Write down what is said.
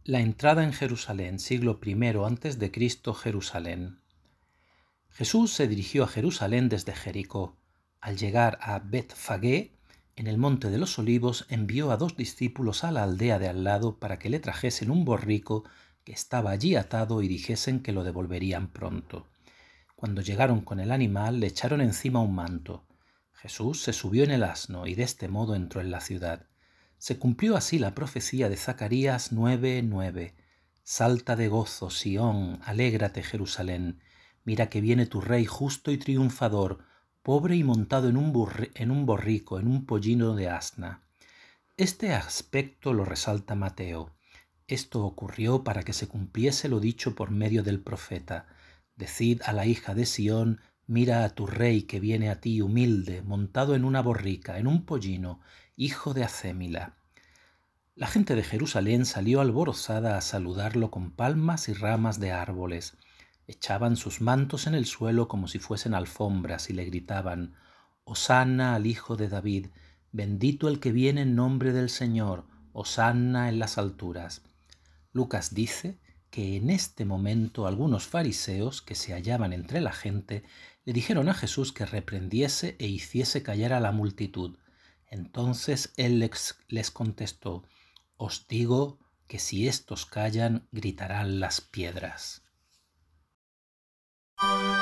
La entrada en Jerusalén, siglo I a.C., Jerusalén. Jesús se dirigió a Jerusalén desde Jericó. Al llegar a Betfagé, en el monte de los Olivos, envió a 2 discípulos a la aldea de al lado para que le trajesen un borrico que estaba allí atado y dijesen que lo devolverían pronto. Cuando llegaron con el animal, le echaron encima un manto. Jesús se subió en el asno y de este modo entró en la ciudad. Se cumplió así la profecía de Zacarías 9:9. Salta de gozo, Sión, alégrate, Jerusalén. Mira que viene tu rey justo y triunfador, pobre y montado en un borrico, en un pollino de asna. Este aspecto lo resalta Mateo. Esto ocurrió para que se cumpliese lo dicho por medio del profeta. Decid a la hija de Sión, mira a tu rey que viene a ti humilde, montado en una borrica, en un pollino, hijo de Acémila. La gente de Jerusalén salió alborozada a saludarlo con palmas y ramas de árboles. Echaban sus mantos en el suelo como si fuesen alfombras y le gritaban: «Hosanna al Hijo de David, bendito el que viene en nombre del Señor, hosanna en las alturas». Lucas dice que en este momento algunos fariseos que se hallaban entre la gente le dijeron a Jesús que reprendiese e hiciese callar a la multitud. Entonces él les contestó: «Os digo que si éstos callan, gritarán las piedras».